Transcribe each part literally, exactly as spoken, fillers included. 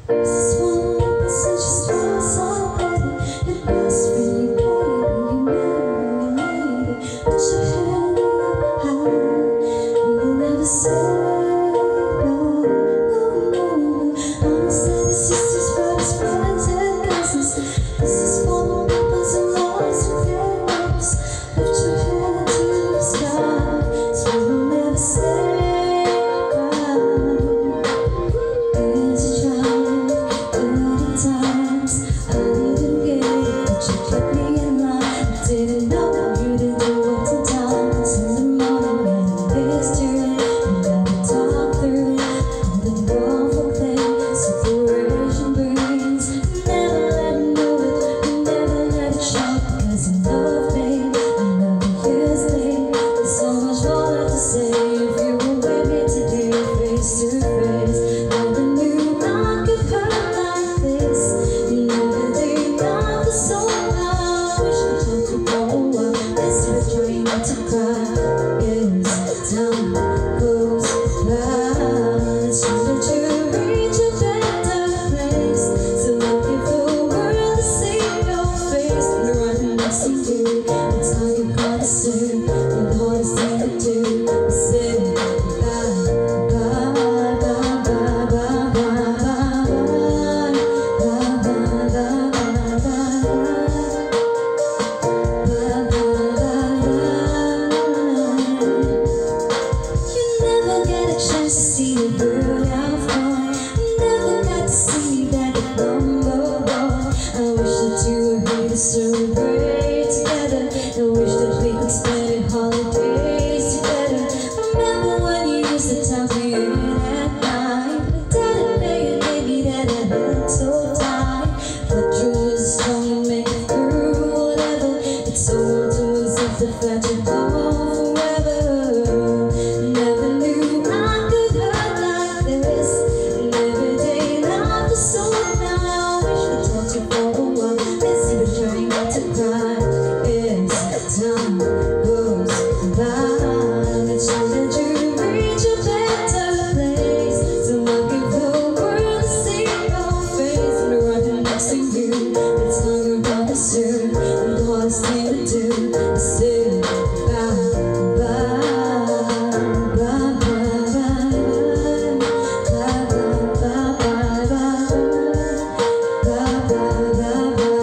This is one of the just lost somebody. Your best friend, you baby, you marry, you lady. Put your hand up high, you will never say no, no, no, no. I'ma say the sisters, brothers, friends, and cousins. This is for my brothers and lost and parents. Lift your hand to the sky, so we will never say. Didn't know you didn't do it sometimes in the morning and this and I talk through all the wrong things separation brings. Never let me know it, never let it show, cause you love me, I love you yesterday. There's so much more left to say if you were with me today, face to face. Never knew I could hurt like this. You never did not the soul. To cry, yes, time goes by. It's time that you reach a better place. So looking for the world to see your face. You're running next to you. It's all you gotta say. You're the hardest thing to do. Say bye, bye, bye, bye, bye, bye, bye, bye, bye, bye, bye, bye. See the world out far. Never got to see that number one. I wish that you were here to celebrate together. I wish that we could spend holidays together. Remember when you used to tell me at night, but didn't pay it, baby, that I held so tight. But you was strong and make it through whatever. It's so hard to accept the fact you're gone forever. Never knew I could. Time goes by. It's time that you reach a better place. So looking for the world to see your face. And running next to you. It's longer than the soon. And the hardest thing to do is say bye, bye, bye, bye, bye, bye, bye, bye, bye, bye, bye, bye.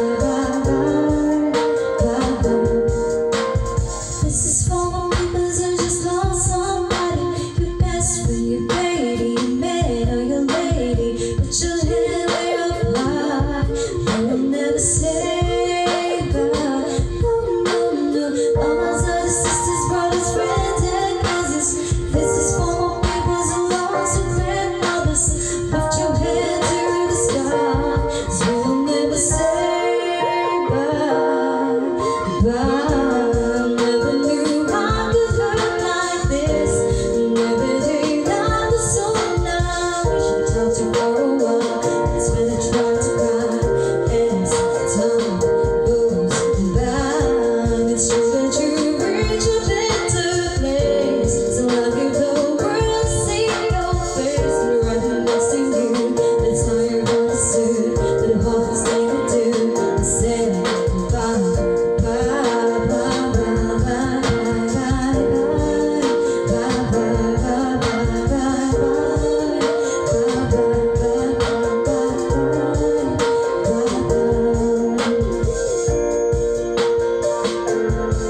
This is for my peoples who just lost somebody. Your best friend, your baby, your man or your lady. Put your hand way up high, you will never say bye. No, no, no. All my brothers, sisters, brothers, friends, and cousins. This is for my peoples who lost their grandmothers. Lift your hand to the sky, so we will never say bye, bye. For a while.